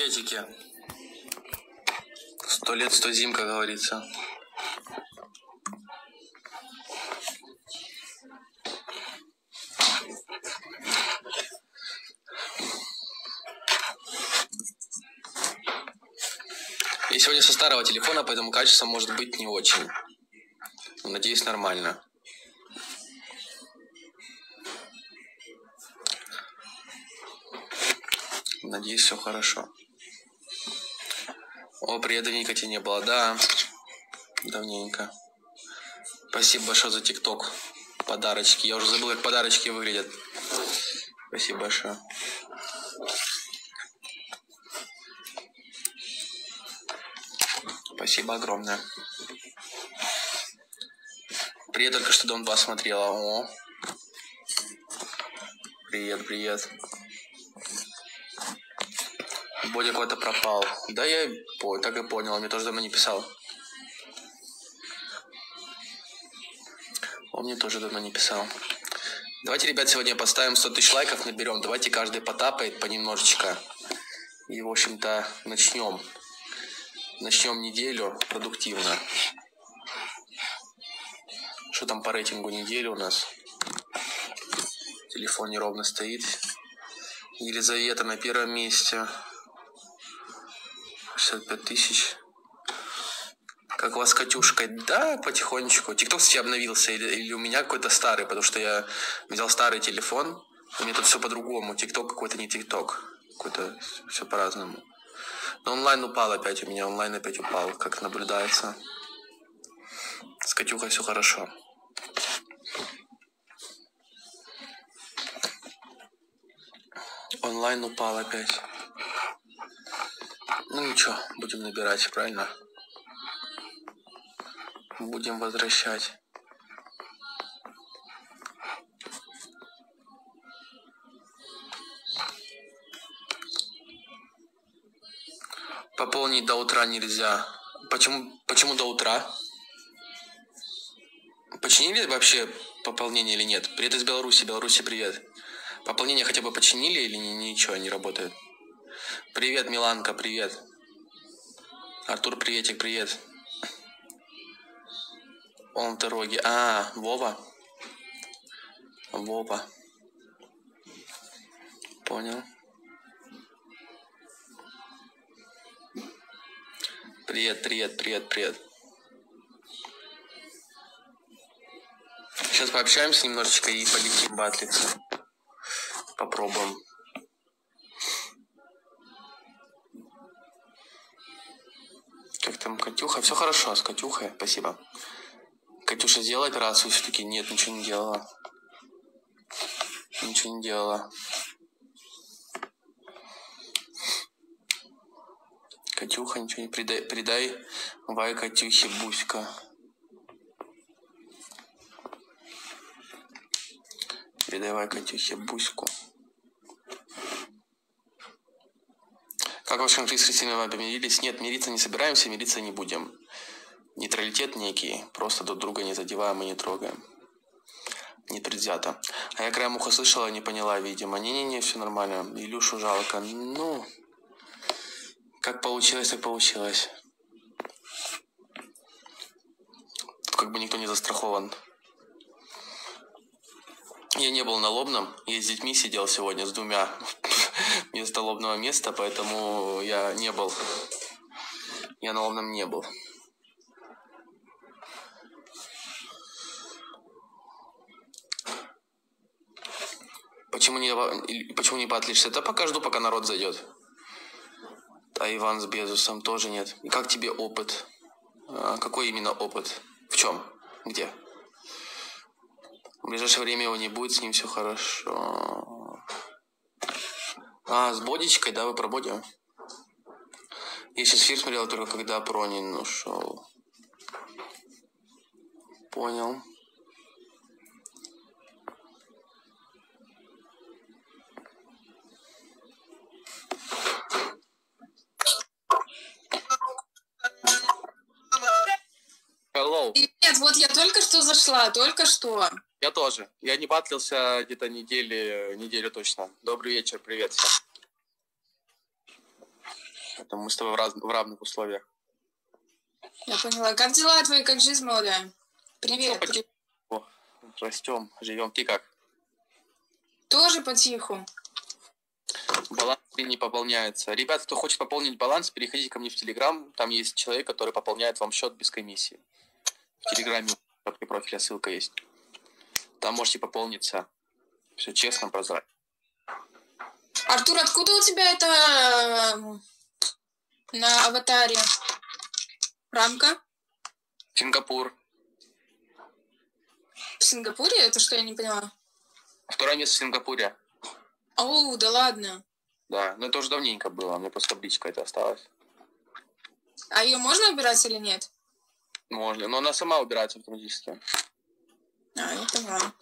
приветики. 100 лет, 100 зим, как говорится. Я сегодня со старого телефона, поэтому качество может быть не очень. Но, надеюсь, нормально. Надеюсь, все хорошо. О, привет, давненько тебя не было. Да, давненько. Спасибо большое за ТикТок. Подарочки. Я уже забыл, как подарочки выглядят. Спасибо большое. Спасибо огромное. Привет, только что Дон 2 смотрела. О. Привет, привет. Бодя куда-то пропал. Да, я так и понял, он мне тоже давно не писал. Он мне тоже давно не писал. Давайте, ребят, сегодня поставим 100 тысяч лайков, наберем. Давайте каждый потапает понемножечко. И, в общем-то, начнем. Начнем неделю продуктивно. Что там по рейтингу недели у нас? Телефон неровно стоит. Елизавета на первом месте. 65 тысяч. Как у вас, Катюшка? Да, потихонечку. ТикТок, кстати, обновился. Или у меня какой-то старый, потому что я взял старый телефон. У меня тут все по-другому. ТикТок какой-то не ТикТок. Какой-то все по-разному. Но онлайн упал опять. У меня онлайн опять упал, как наблюдается. С Катюхой все хорошо. Онлайн упал опять. Ну ничего, будем набирать, правильно? Будем возвращать. Пополнить до утра нельзя. Почему до утра? Починили вообще пополнение или нет? Привет из Беларуси. Беларуси, привет. Пополнение хотя бы починили или ничего, не работает? Привет, Миланка, привет. Артур, приветик, привет. Он в дороге. А, Вова. Вова. Понял. Привет, привет, привет, привет. Сейчас пообщаемся немножечко и полетим батлиться. Попробуем. Как там Катюха? Все хорошо с Катюхой, спасибо. Катюша сделала операцию все-таки? Нет, ничего не делала. Ничего не делала. Катюха, ничего не придай Вай Катюхе Буська. Передай Вай Катюхе Буську. Как ваши английские сильно помирились? Нет, мириться не собираемся, мириться не будем. Нейтралитет некий, просто друг друга не задеваем и не трогаем. Непредвзято. А я краем уха слышала, не поняла, видимо. Не-не-не, все нормально. Илюшу жалко. Ну, как получилось, так получилось. Тут как бы никто не застрахован. Я не был на Лобном, я с детьми сидел сегодня, с двумя, вместо лобного места, поэтому я не был. Я на Лобном не был. Почему не поотличься? Да пока жду, пока народ зайдет. А Иван с Безусом тоже нет. И как тебе опыт? Какой именно опыт? В чем? Где? В ближайшее время его не будет, с ним все хорошо. А, с Бодичкой, да, вы про Бодю? Я сейчас эфир смотрел только когда Пронин ушел. Понял. Hello. Нет, вот я только что зашла, только что. Я тоже. Я не батлился где-то неделю точно. Добрый вечер, привет всем. Поэтому мы с тобой в равных условиях. Я поняла. Как дела твои, как жизнь молодая? Привет. Растем, живем. Ты как? Тоже потиху. Баланс не пополняется. Ребят, кто хочет пополнить баланс, переходите ко мне в Телеграм. Там есть человек, который пополняет вам счет без комиссии. В Телеграме в профиля ссылка есть. Там можете пополниться. Все честно, прозрачно. Артур, откуда у тебя это на аватаре? Рамка? Сингапур. В Сингапуре? Это что, я не поняла? Второе место в Сингапуре. Оу, да ладно. Да, но это уже давненько было. У меня просто табличка это осталась. А ее можно убирать или нет? Можно, но она сама убирается автоматически. Я поняла.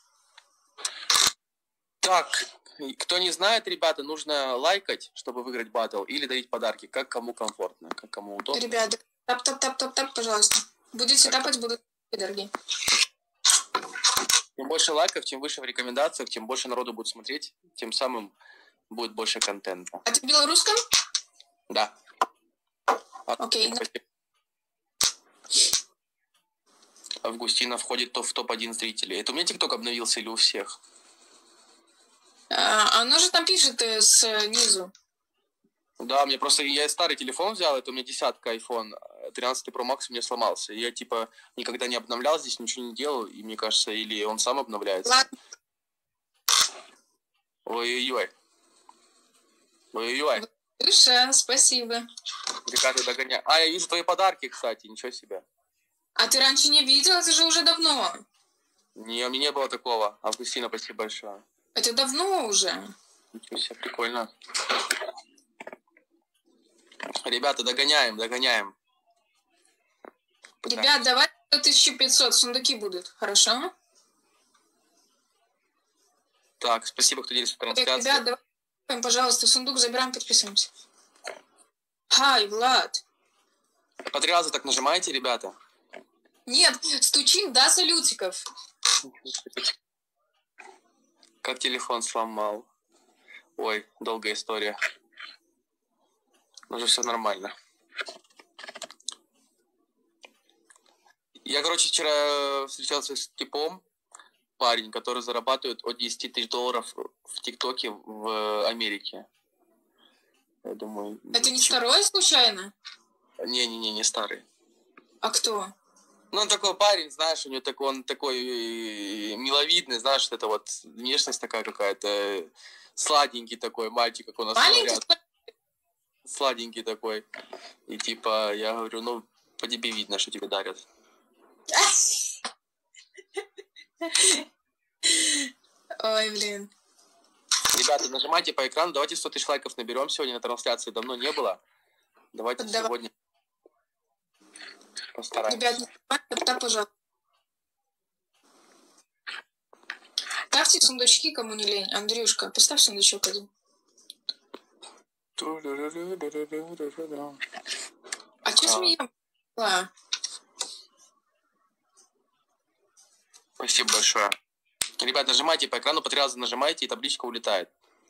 Так, кто не знает, ребята, нужно лайкать, чтобы выиграть баттл, или дарить подарки, как кому комфортно, как кому удобно. Ребята, тап, пожалуйста. Будете тапать, будут дорогие. Чем больше лайков, тем выше в рекомендациях, тем больше народу будет смотреть, тем самым будет больше контента. А ты в белорусском? Да. Окей. Августина входит в топ-1 зрителей. Это у меня ТикТок обновился или у всех? Оно же там пишет снизу. Да, мне просто... Я старый телефон взял, это у меня 10-ка iPhone, 13 Pro Max у меня сломался. Я, типа, никогда не обновлял здесь, ничего не делал, и мне кажется, или он сам обновляется. Ладно. Ой-ой-ой. Ой-ой-ой. Душа, спасибо. Ребята, догоняй. Я вижу твои подарки, кстати, ничего себе. А ты раньше не видел? Это же уже давно. Не, у меня не было такого. Августина, спасибо большое. Это давно уже. Ничего себе, прикольно. Ребята, догоняем. Ребят, давай 1500, сундуки будут, хорошо? Так, спасибо, кто делится трансляцией. Ребят, давай, пожалуйста, сундук забираем, подписываемся. Хай, Влад. По 3 раза так нажимаете, ребята? Нет, стучим до салютиков. Как телефон сломал. Ой, долгая история. Но уже все нормально. Я, короче, вчера встречался с типом, парень, который зарабатывает от 10 тысяч долларов в ТикТоке в Америке. Я думаю... Это не второй случайно? Не старый. А кто? Ну, он такой парень, знаешь, у него он такой миловидный, знаешь, это вот внешность такая какая-то, сладенький такой мальчик, как у нас говорят. Сладенький такой. И типа, я говорю, ну, по тебе видно, что тебе дарят. Ой, блин. Ребята, нажимайте по экрану, давайте 100 тысяч лайков наберем сегодня на трансляции, давно не было. Давайте сегодня постараемся. Ребят, не забывайте, пожалуйста. Ставьте сундучки, кому не лень. Андрюшка, поставь сундучок один. А что смеем? Спасибо большое. Ребят, нажимайте по экрану, по 3 раза нажимайте, и табличка улетает.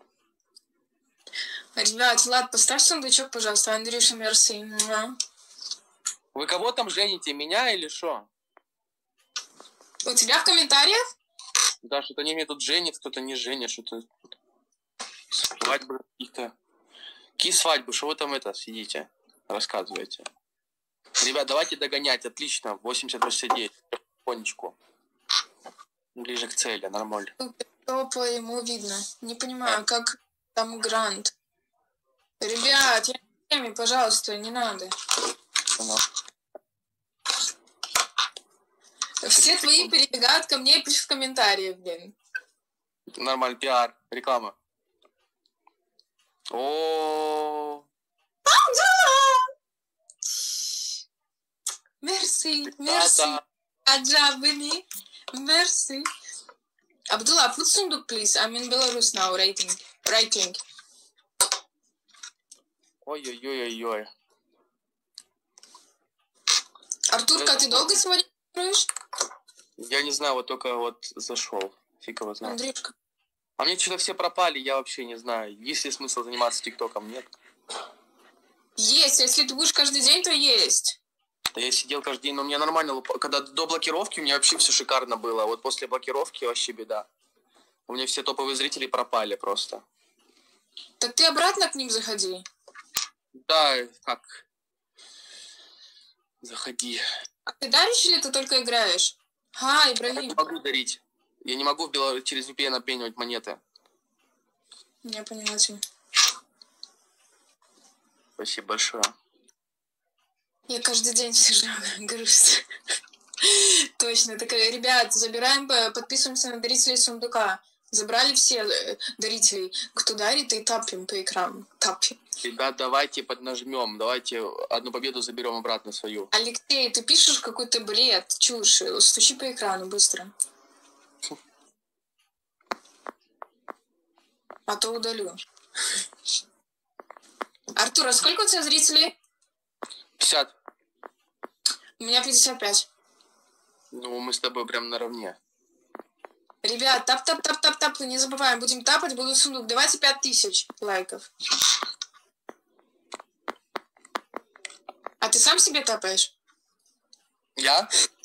Ребят, Влад, поставь сундучок, пожалуйста. Андрюша, мерси. Вы кого там жените, меня или что? У тебя в комментариях? Да, что-то они мне тут женят, кто-то не женит, что-то... Свадьбы каких-то... Какие свадьбы? Что вы там сидите? Рассказываете. Ребят, давайте догонять. Отлично. 80-89. Потихонечку. Ближе к цели. Нормально. По ему видно. Не понимаю, как там грант. Ребят, я не теме, пожалуйста, не надо. Все твои перебегают ко мне и пишут в комментариях, блин. Нормально. Пиар. Реклама. О. Мерси. Аджабыни. Мерси. Abdullah, put sunduk, please. I'm in Belarus now, writing. Ой-ой-ой-ой-ой. Артурка, ты долго сегодня строишь? Я не знаю, вот только вот зашел. Фиг его знает. Андрюшка. А мне что-то все пропали, я вообще не знаю. Есть ли смысл заниматься ТикТоком? Нет. Есть, если ты будешь каждый день, то есть. Да я сидел каждый день, но мне нормально, когда до блокировки у меня вообще все шикарно было, а вот после блокировки вообще беда. У меня все топовые зрители пропали просто. Так ты обратно к ним заходи. Да, как? Заходи. А ты даришь или ты только играешь? А, Я Ибрагим. не могу дарить. Я не могу через VPN обменивать монеты. Я поняла тебя. Спасибо большое. Я каждый день сижу, грусть. Точно. Так, ребят, забираем, подписываемся на дарителей сундука. Забрали все дарителей. Кто дарит, и тапим по экрану. Тапим. Ребят, давайте поднажмем. Давайте одну победу заберем обратно свою. Алексей, ты пишешь какой-то бред, чушь. Стучи по экрану быстро. А то удалю. Артур, а сколько у тебя зрителей? 50. У меня 55. Ну, мы с тобой прям наравне. Ребят, тап, не забываем, будем тапать, будет сундук. Давайте 5000 лайков. А ты сам себе тапаешь? Я?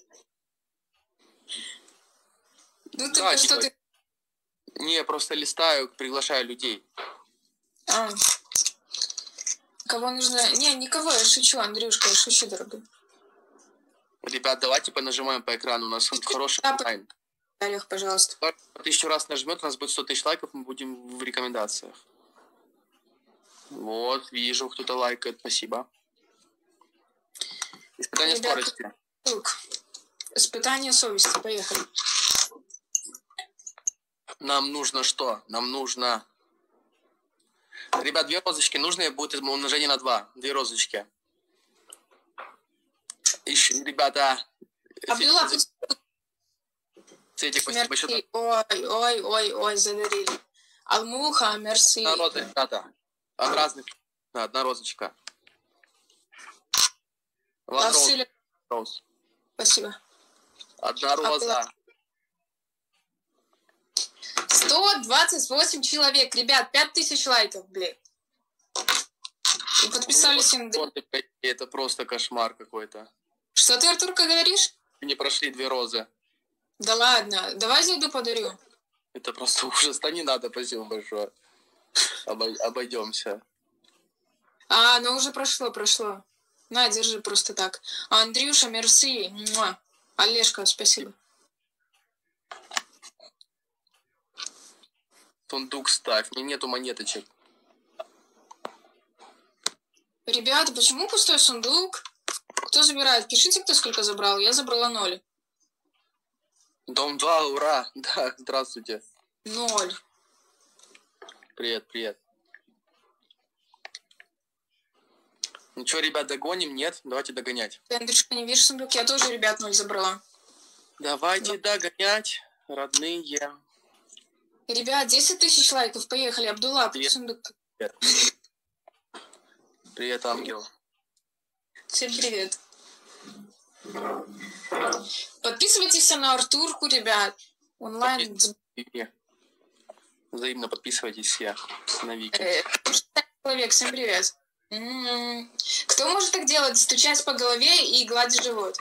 Ну, только Да, что типа... ты... Не, просто листаю, приглашаю людей. А. Кого нужно... Не, никого, я шучу, Андрюшка, я шучу, дорогой. Ребят, давайте понажимаем по экрану, у нас хороший онлайн. Олег, пожалуйста. 1000 раз нажмет, у нас будет 100 000 лайков, мы будем в рекомендациях. Вот, вижу, кто-то лайкает, спасибо. Испытание Ребят, скорости. Испытание совести, поехали. Нам нужно что? Нам нужно... Ребят, 2 розочки нужны, будет умножение на 2. 2 розочки. Еще, ребята... Абдулла, Цветик, спасибо большое. Ой, задарили. Алмуха, мерси. Одна роза, ребята. От разных. Одна розочка. Роз. Спасибо. Одна роза. 128 человек. Ребят, 5000 лайков, блин. И подписались на... Это просто кошмар какой-то. Что ты, Артурка, говоришь? Не прошли 2 розы. Да ладно, давай зайду подарю. Это просто ужас. Да не надо, спасибо большое. Обойдемся. А, ну уже прошло. На, держи просто так. Андрюша, мерси. Муа. Олежка, спасибо. Сундук ставь. Мне нету монеточек. Ребята, почему пустой сундук? Кто забирает? Пишите, кто сколько забрал. Я забрала 0. Дом 2, ура! Да, здравствуйте. 0. Привет. Ну что, ребят, догоним? Нет? Давайте догонять. Ты, Андрюшка, не видишь сундук? Я тоже, ребят, 0 забрала. Давайте догонять, родные. Ребят, 10 000 лайков. Поехали. Абдулла, сундук. Привет, ангел. Всем привет. Подписывайтесь на Артурку, ребят. Онлайн. Взаимно подписывайтесь все на Вики. Человек, всем привет. Кто может так делать? Стучать по голове и гладить живот?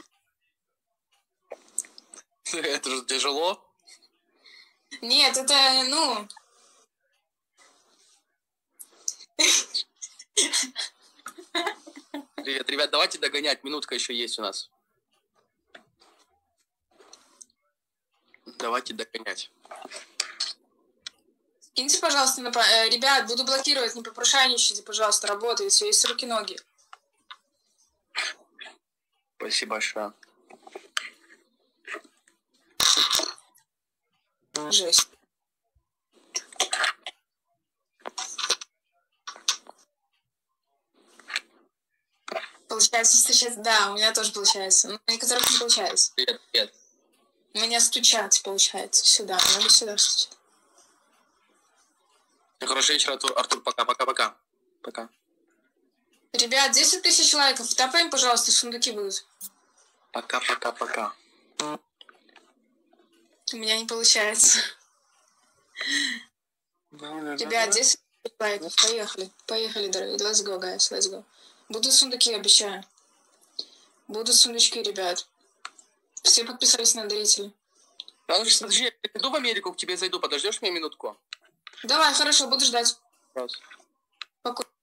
Это же тяжело. Нет, это, ну... Привет, ребят, давайте догонять. Минутка еще есть у нас. Давайте догонять. Киньте, пожалуйста, ребят, буду блокировать, не попрошайничайте, пожалуйста, работайте, есть руки-ноги. Спасибо большое. Жесть. Получается стучать? Да, у меня тоже получается. Но у некоторых не получается. Привет. У меня стучать получается сюда. Надо сюда стучать. Хороший вечер, Артур. Пока. Ребят, 10 000 лайков. Тапаем, пожалуйста, сундуки будут. Пока. У меня не получается. Ребят, 10 000 лайков. Поехали, дорогие. Let's go, guys. Let's go. Будут сундуки, обещаю. Будут сундучки, ребят. Все подписались на дарителей. Да, ну, подожди, я иду в Америку, к тебе зайду. Подождешь мне минутку? Давай, хорошо, буду ждать. Раз. Пока.